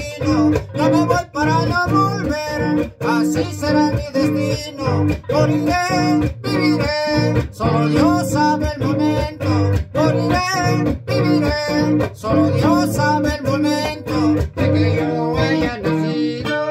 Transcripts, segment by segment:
destino. Ya me voy para no volver, así será mi destino. Moriré, viviré, solo Dios sabe el momento. Moriré, viviré, solo Dios sabe el momento de que yo haya nacido.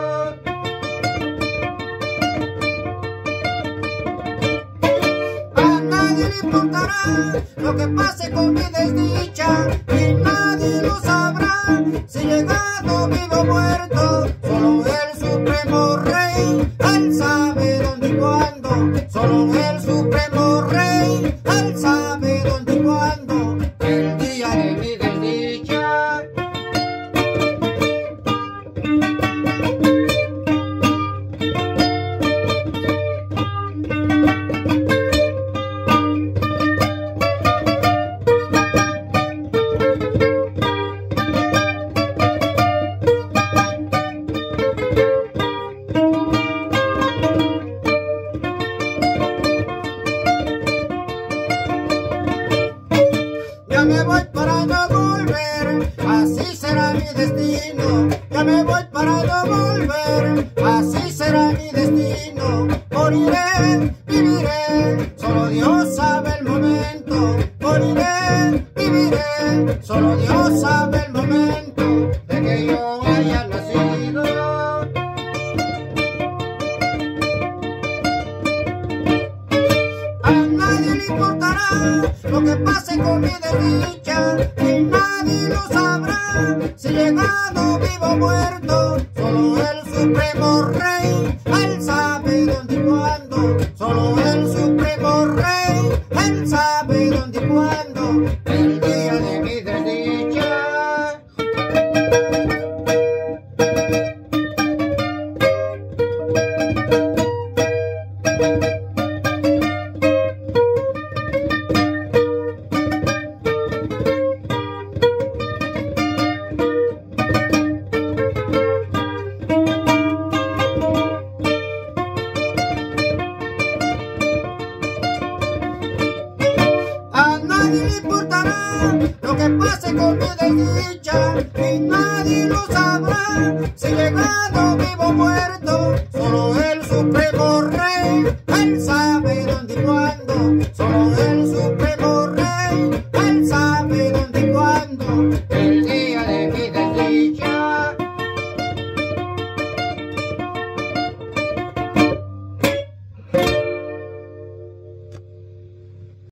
A nadie le importará lo que pase con mi desdicha, y nadie lo sabrá si llegado vivo o muerto. Solo el supremo rey, él sabe dónde y cuándo. Solo el supremo rey, él sabe dónde y cuándo. El día de mi desdicha. Ya me voy para no volver, así será mi destino. Ya me voy para no volver, así será mi destino. Moriré, viviré, solo Dios sabe el momento. Moriré, viviré, solo Dios sabe el momento de que yo haya nacido. A nadie le importará lo que pase con mi desdicha, y nadie lo sabrá si llegado vivo o muerto. Solo el supremo rey, él sabe dónde y cuándo. Solo el supremo rey, él sabe dónde y cuándo. El día de mi desdicha. A nadie le importará lo que pase con mi desdicha, y nadie lo sabrá si llegado vivo o muerto. Solo el supremo rey, él sabe dónde y cuándo. Solo el supremo